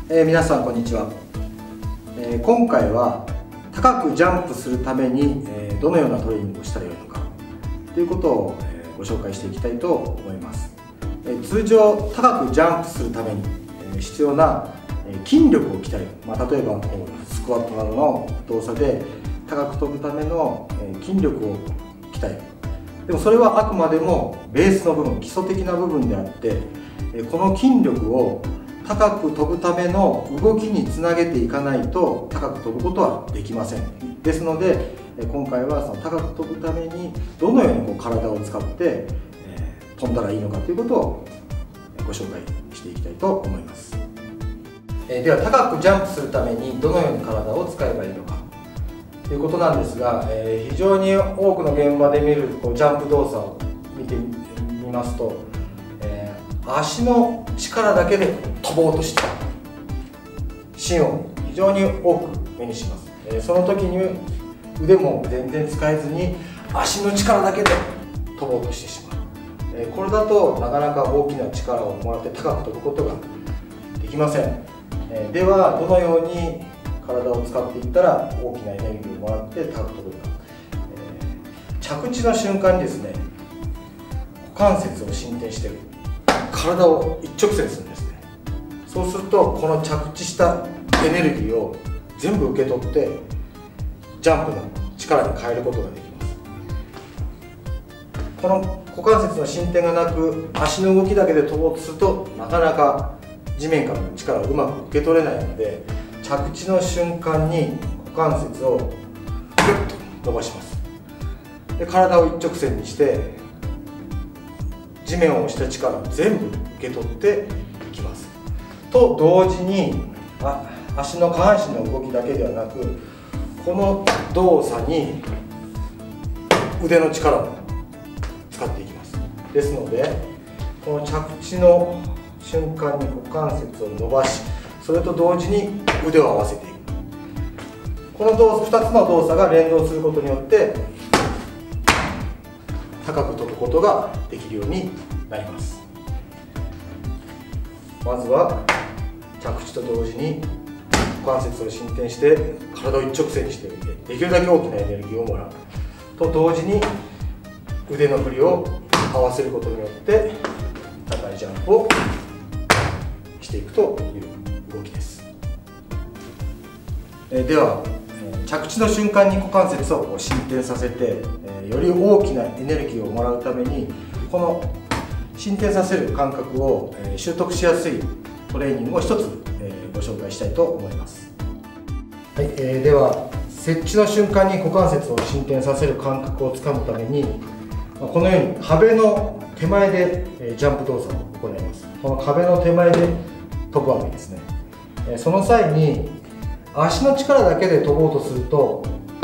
皆さんこんにちは。今回は高くジャンプするためにどのようなトレーニングをしたらよいのかということをご紹介していきたいと思います。通常高くジャンプするために必要な筋力を鍛える、例えばスクワットなどの動作で高く飛ぶための筋力を鍛える。でもそれはあくまでもベースの部分、基礎的な部分であって、この筋力を高く飛ぶための動きにつなげていかないと高く飛ぶことはできません。ですので今回はその高く飛ぶためにどのように体を使って飛んだらいいのかということをご紹介していきたいと思います。では高くジャンプするためにどのように体を使えばいいのかということなんですが、非常に多くの現場で見るジャンプ動作を見てみますと、足の力だけで飛ぼうとしているシーンを非常に多く目にします。その時に腕も全然使えずに足の力だけで飛ぼうとしてしまう。これだとなかなか大きな力をもらって高く飛ぶことができません。ではどのように体を使っていったら大きなエネルギーをもらって高く飛ぶか。着地の瞬間にですね、股関節を伸展して体を一直線にするんですね。そうするとこの着地したエネルギーを全部受け取ってジャンプの力に変えることができます。この股関節の伸展がなく足の動きだけで飛ぼうとするとなかなか地面からの力をうまく受け取れないので、着地の瞬間に股関節をグッと伸ばします。で体を一直線にして地面を押した力を全部受け取っていきます。と同時に足の下半身の動きだけではなく、この動作に腕の力を使っていきます。ですのでこの着地の瞬間に股関節を伸ばし、それと同時に腕を合わせていく。この2つの動作が連動することによって高く飛ぶことができるようになります。まずは着地と同時に股関節を伸展して体を一直線にしておいて、できるだけ大きなエネルギーをもらうと同時に腕の振りを合わせることによって高いジャンプをしていくという動きです。では着地の瞬間に股関節を伸展させてより大きなエネルギーをもらうために、この伸展させる感覚を習得しやすいトレーニングを一つご紹介したいと思います。はい、では接地の瞬間に股関節を伸展させる感覚をつかむために、このように壁の手前でジャンプ動作を行います。この壁の手前で飛ぶわけですね。その際に足の力だけで飛ぼうとすると、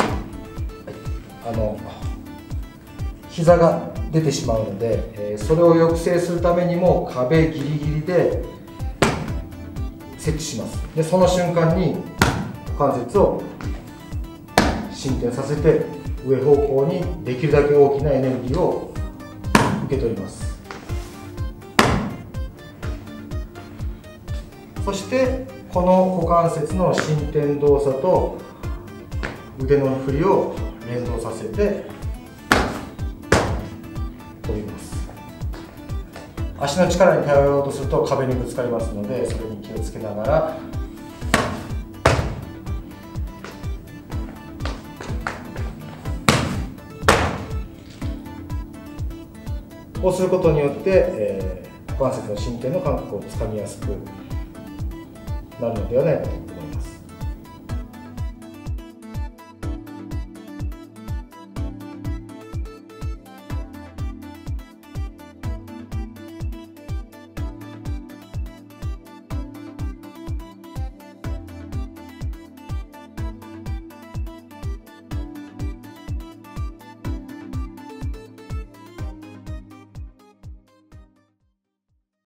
膝が出てしまうので、それを抑制するためにも壁ギリギリで設置します。でその瞬間に股関節を伸展させて上方向にできるだけ大きなエネルギーを受け取ります。そしてこの股関節の伸展動作と腕の振りを連動させて飛びます。足の力に頼ろうとすると壁にぶつかりますので、それに気をつけながらこうすることによって、股関節の伸展の感覚をつかみやすくなるのではないかと思います。